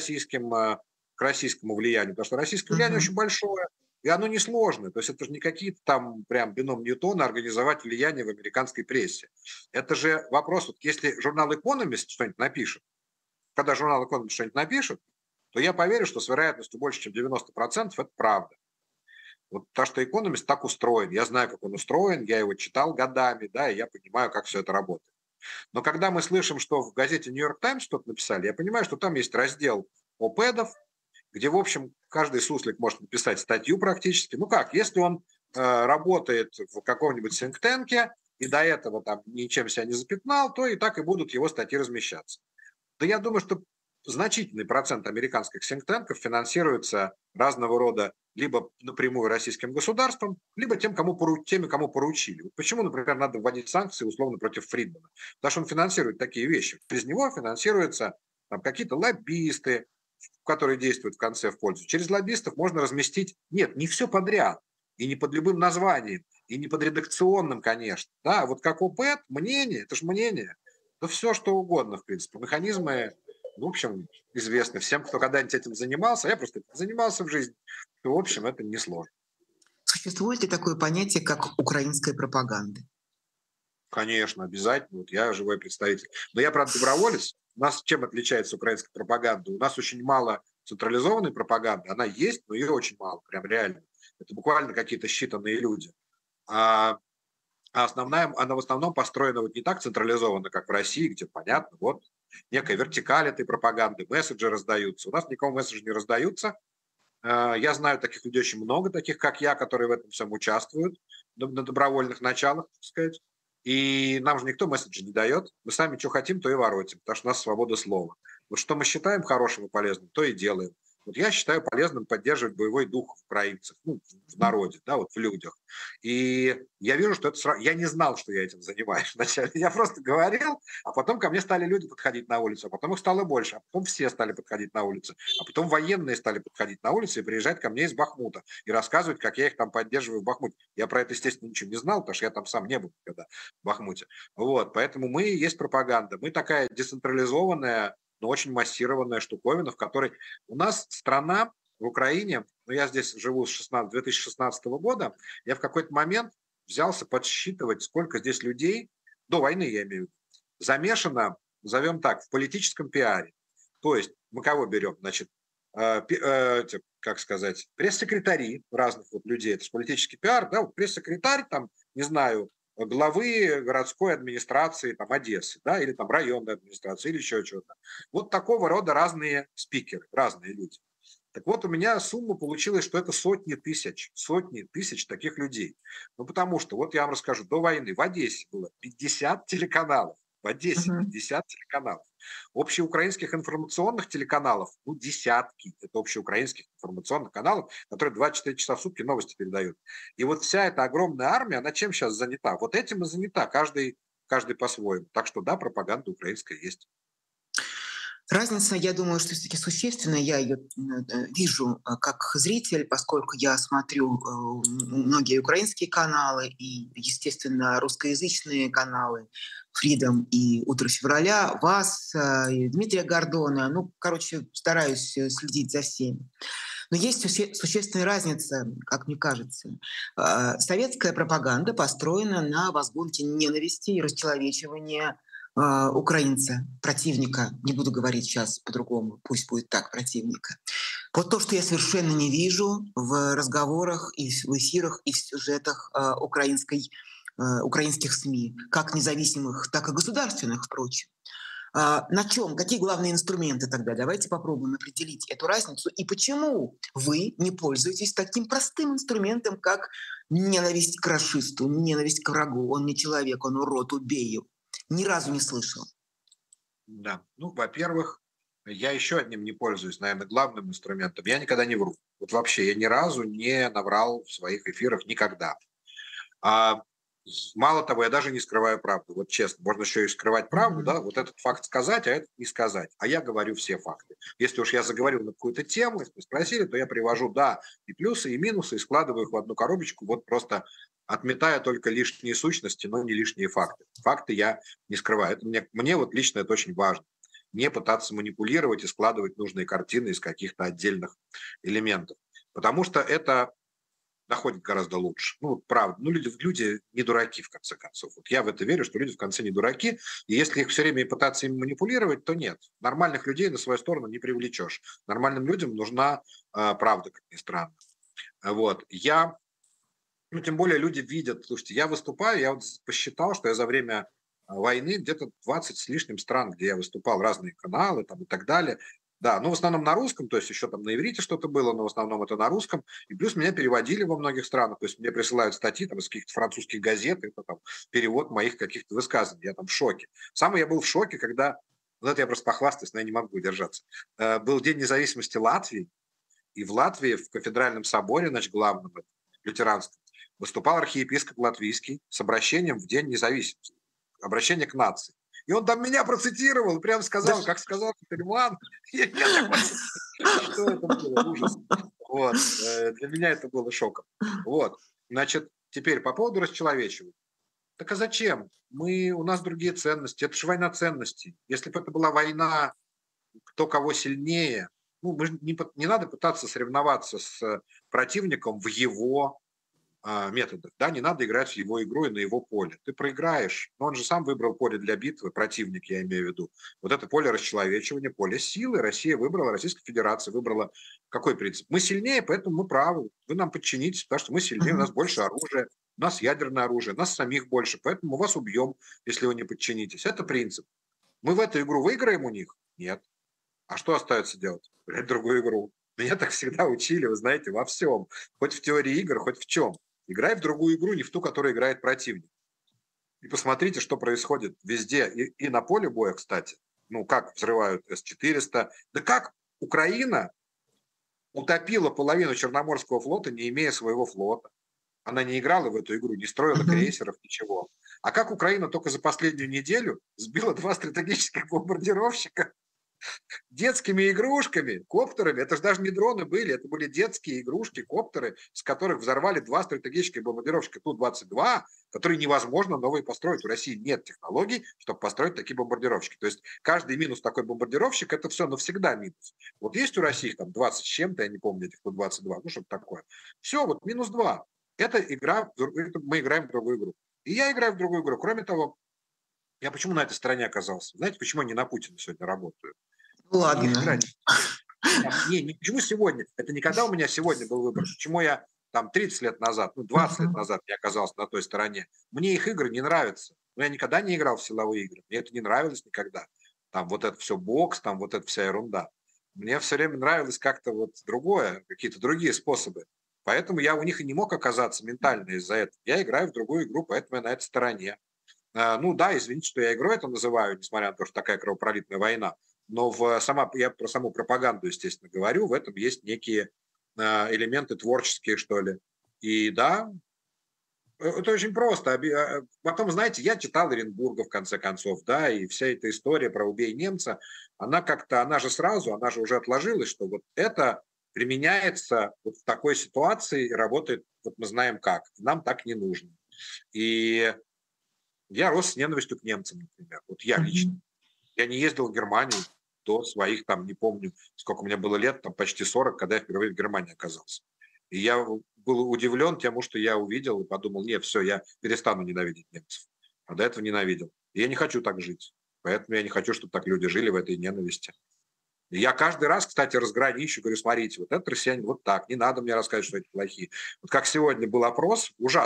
к российскому влиянию. Потому что российское влияние очень большое, и оно несложное. То есть это же не какие-то там прям бином Ньютона организовать влияние в американской прессе. Это же вопрос, вот если журнал Economist что-нибудь напишет, когда журнал Economist что-нибудь напишет, то я поверю, что с вероятностью больше, чем 90% это правда. Вот то, что Economist так устроен, я знаю, как он устроен, я его читал годами, да, и я понимаю, как все это работает. Но когда мы слышим, что в газете New York Times что-то написали, я понимаю, что там есть раздел опедов, где, в общем, каждый суслик может написать статью практически. Ну как, если он работает в каком-нибудь think-танке и до этого там ничем себя не запятнал, то и так и будут его статьи размещаться. Да я думаю, что значительный процент американских синктенков финансируется разного рода либо напрямую российским государством, либо теми, кому поручили. Вот почему, например, надо вводить санкции условно против Фридмана? Потому что он финансирует такие вещи. Через него финансируются там, какие-то лоббисты, которые действуют в конце в пользу. Через лоббистов можно разместить, нет, не все подряд, и не под любым названием, и не под редакционным, конечно. Да, вот как ОПЭД, мнение, это же мнение, да все что угодно, в принципе. Механизмы, в общем, известны всем, кто когда-нибудь этим занимался. Я просто этим занимался в жизни. В общем, это несложно. Существует ли такое понятие, как украинская пропаганда? Конечно, обязательно. Вот я живой представитель. Но я, правда, доброволец. У нас чем отличается украинская пропаганда? У нас очень мало централизованной пропаганды. Она есть, но ее очень мало, прям реально. Это буквально какие-то считанные люди. А основная, она в основном построена вот не так централизованно, как в России, где понятно, вот некая вертикаль этой пропаганды, месседжи раздаются. У нас никому месседжи не раздаются. Я знаю таких людей очень много, таких как я, которые в этом всем участвуют на добровольных началах, так сказать. И нам же никто месседжи не дает. Мы сами что хотим, то и воротим, потому что у нас свобода слова. Вот что мы считаем хорошим и полезным, то и делаем. Вот я считаю полезным поддерживать боевой дух в украинцах, в народе, да, вот в людях. И я вижу, что это я не знал, что я этим занимаюсь вначале. Я просто говорил, а потом ко мне стали люди подходить на улицу, а потом их стало больше, а потом все стали подходить на улицу, а потом военные стали подходить на улицу и приезжать ко мне из Бахмута и рассказывать, как я их там поддерживаю в Бахмуте. Я про это, естественно, ничего не знал, потому что я там сам не был никогда в Бахмуте. Вот, поэтому мы и есть пропаганда. Мы такая децентрализованная, но очень массированная штуковина, в которой у нас страна в Украине, ну я здесь живу с 2016 года, я в какой-то момент взялся подсчитывать, сколько здесь людей, до войны я имею в виду, замешано, назовем так, в политическом пиаре. То есть мы кого берем? Значит, как сказать, пресс-секретари разных вот людей, это же политический пиар, да, вот пресс-секретарь, там, не знаю, главы городской администрации там, Одессы, да, или там районной администрации, или еще что-то. Вот такого рода разные спикеры, разные люди. Так вот, у меня сумма получилась, что это сотни тысяч таких людей. Ну, потому что, вот я вам расскажу, до войны в Одессе было 50 телеканалов. В Одессе 50 телеканалов. Общеукраинских информационных телеканалов, ну, десятки. Это общеукраинских информационных каналов, которые 24 часа в сутки новости передают. И вот вся эта огромная армия, она чем сейчас занята? Вот этим и занята, каждый по-своему. Так что да, пропаганда украинская есть. Разница, я думаю, что все-таки существенная. Я ее вижу как зритель, поскольку я смотрю многие украинские каналы и, естественно, русскоязычные каналы Freedom и «Утро февраля», вас, и Дмитрия Гордона. Ну, короче, стараюсь следить за всеми. Но есть существенная разница, как мне кажется. Советская пропаганда построена на возбудке ненависти и расчеловечивании украинца, противника, не буду говорить сейчас по-другому, пусть будет так, противника. Вот то, что я совершенно не вижу в разговорах и в эфирах, и в сюжетах украинской украинских СМИ, как независимых, так и государственных, впрочем. На чем? Какие главные инструменты тогда? Давайте попробуем определить эту разницу. И почему вы не пользуетесь таким простым инструментом, как ненависть к расисту, ненависть к врагу? Он не человек, он урод, убей его. Ни разу не слышал. Да. Ну, во-первых, я еще одним не пользуюсь, наверное, главным инструментом. Я никогда не вру. Вот вообще, я ни разу не наврал в своих эфирах никогда. А мало того, я даже не скрываю правду. Вот честно, можно еще и скрывать правду, да, вот этот факт сказать, а этот не сказать. А я говорю все факты. Если уж я заговорил на какую-то тему, если спросили, то я привожу, да, и плюсы, и минусы, и складываю их в одну коробочку, вот просто отметая только лишние сущности, но не лишние факты. Факты я не скрываю. Это мне вот лично это очень важно. Не пытаться манипулировать и складывать нужные картины из каких-то отдельных элементов. Потому что это доходит гораздо лучше. Ну, правда. Ну, люди не дураки, в конце концов. Вот я в это верю, что люди в конце не дураки. И если их все время пытаться им манипулировать, то нет. Нормальных людей на свою сторону не привлечешь. Нормальным людям нужна правда, как ни странно. Вот. Ну, тем более люди видят. Слушайте, я выступаю, я вот посчитал, что я за время войны где-то 20 с лишним стран, где я выступал, разные каналы там и так далее. Да, ну в основном на русском, то есть еще там на иврите что-то было, но в основном это на русском. И плюс меня переводили во многих странах, то есть мне присылают статьи там из каких-то французских газет, это там перевод моих каких-то высказываний, я там в шоке. Сам я был в шоке, когда, вот это я просто похвастаюсь, но я не могу удержаться, был День независимости Латвии, и в Латвии в кафедральном соборе, значит, главном лютеранском, выступал архиепископ латвийский с обращением в День независимости, обращение к нации. И он там меня процитировал, и прям сказал, как сказал Катерман. Что это было? Ужас. Вот. Для меня это было шоком. Вот. Значит, теперь по поводу расчеловечивания. Так а зачем? У нас другие ценности. Это же война ценностей. Если бы это была война, кто кого сильнее, ну, не надо пытаться соревноваться с противником в его методах. Да, не надо играть в его игру и на его поле. Ты проиграешь. Но он же сам выбрал поле для битвы, противник, я имею в виду. Вот это поле расчеловечивания, поле силы. Россия выбрала, Российская Федерация выбрала. Какой принцип? Мы сильнее, поэтому мы правы. Вы нам подчинитесь, потому что мы сильнее, у нас больше оружия, у нас ядерное оружие, нас самих больше, поэтому мы вас убьем, если вы не подчинитесь. Это принцип. Мы в эту игру выиграем у них? Нет. А что остается делать? Играть в другую игру. Меня так всегда учили, вы знаете, во всем. Хоть в теории игр, хоть в чем. Играй в другую игру, не в ту, которую играет противник. И посмотрите, что происходит везде. И на поле боя, кстати. Ну, как взрывают С-400. Да как Украина утопила половину Черноморского флота, не имея своего флота. Она не играла в эту игру, не строила крейсеров, ничего. А как Украина только за последнюю неделю сбила 2 стратегических бомбардировщика детскими игрушками, коптерами. Это же даже не дроны были, это были детские игрушки, коптеры, с которых взорвали 2 стратегических бомбардировщика Ту-22, которые невозможно новые построить. У России нет технологий, чтобы построить такие бомбардировщики. То есть каждый минус такой бомбардировщик – это все навсегда минус. Вот есть у России там 20 с чем-то, я не помню, этих Ту-22, ну что-то такое. Все, вот минус 2. Это игра, мы играем в другую игру. И я играю в другую игру. Кроме того, я почему на этой стороне оказался? Знаете, почему я не на Путина сегодня работаю? Ладно. Не почему сегодня. Это не когда у меня сегодня был выбор. Почему я там 30 лет назад, 20 лет назад я оказался на той стороне. Мне их игры не нравятся. Но я никогда не играл в силовые игры. Мне это не нравилось никогда. Там вот это все бокс, там вот эта вся ерунда. Мне все время нравилось как-то вот другое, какие-то другие способы. Поэтому я у них и не мог оказаться ментально из-за этого. Я играю в другую игру, поэтому я на этой стороне. Ну да, извините, что я игрой это называю, несмотря на то, что такая кровопролитная война. Но я про саму пропаганду, естественно, говорю, в этом есть некие элементы творческие, что ли. И да, это очень просто. Потом, знаете, я читал Оренбурга, в конце концов, да, и вся эта история про «убей немца», она же уже отложилась, что вот это применяется вот в такой ситуации и работает, вот мы знаем как, нам так не нужно. И я рос с ненавистью к немцам, например, вот я лично. Я не ездил в Германию до своих, там, не помню, сколько мне было лет, там почти 40, когда я впервые в Германии оказался. И я был удивлен тем, что я увидел и подумал, нет, все, я перестану ненавидеть немцев. А до этого ненавидел. И я не хочу так жить. Поэтому я не хочу, чтобы так люди жили в этой ненависти. И я каждый раз, кстати, разграничу, говорю, смотрите, вот это россияне вот так, не надо мне рассказывать, что эти плохие. Вот как сегодня был опрос, ужасно.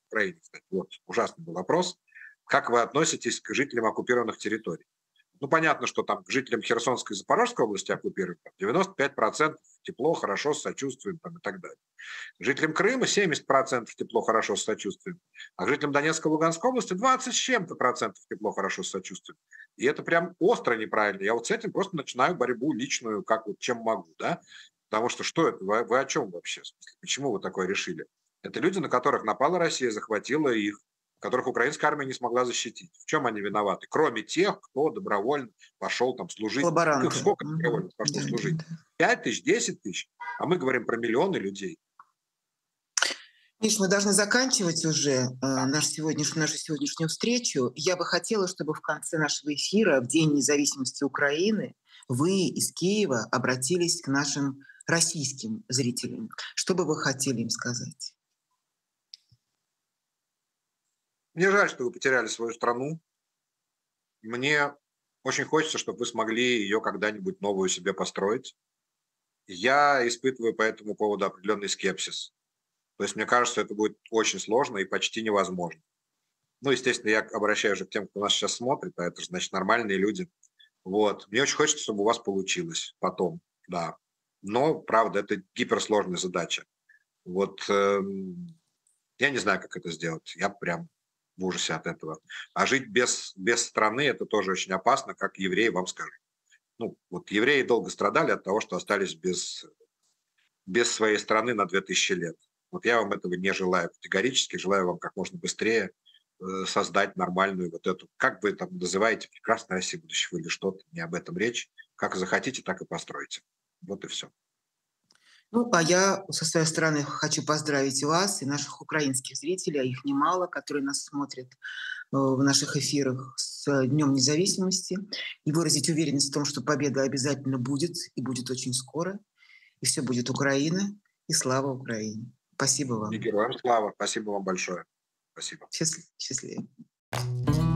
Украине, кстати. Вот, ужасный был вопрос. Как вы относитесь к жителям оккупированных территорий? Ну, понятно, что там к жителям Херсонской и Запорожской области оккупированных 95% тепло, хорошо, с сочувствием там, и так далее. К жителям Крыма 70% тепло, хорошо, с сочувствием. А к жителям Донецкой и Луганской области 20 с чем-то процентов тепло, хорошо, с сочувствием. И это прям остро неправильно. Я вот с этим просто начинаю борьбу личную, как вот чем могу, да? Потому что что это? Вы о чем вообще? Почему вы такое решили? Это люди, на которых напала Россия, захватила их, которых украинская армия не смогла защитить. В чем они виноваты? Кроме тех, кто добровольно пошел там служить. Коллаборанты. Сколько добровольно пошло служить? 5 тысяч, 10 тысяч? А мы говорим про миллионы людей. Миш, мы должны заканчивать уже нашу сегодняшнюю встречу. Я бы хотела, чтобы в конце нашего эфира, в День независимости Украины, вы из Киева обратились к нашим российским зрителям. Что бы вы хотели им сказать? Мне жаль, что вы потеряли свою страну. Мне очень хочется, чтобы вы смогли ее когда-нибудь новую себе построить. Я испытываю по этому поводу определенный скепсис. То есть мне кажется, это будет очень сложно и почти невозможно. Ну, естественно, я обращаюсь же к тем, кто нас сейчас смотрит, а это же, значит, нормальные люди. Вот. Мне очень хочется, чтобы у вас получилось потом, да. Но, правда, это гиперсложная задача. Вот я не знаю, как это сделать. Я прям в ужасе от этого. А жить без страны – это тоже очень опасно, как евреи вам скажу. Ну, вот евреи долго страдали от того, что остались без своей страны на 2000 лет. Вот я вам этого не желаю категорически, желаю вам как можно быстрее создать нормальную вот эту, как вы там называете, прекрасную Россию будущего или что-то, не об этом речь. Как захотите, так и постройте. Вот и все. Ну, а я со своей стороны хочу поздравить вас и наших украинских зрителей, а их немало, которые нас смотрят в наших эфирах с Днем независимости, и выразить уверенность в том, что победа обязательно будет, и будет очень скоро, и все будет Украина, и слава Украине. Спасибо вам. И героям слава. Спасибо вам большое. Спасибо. Счастливо.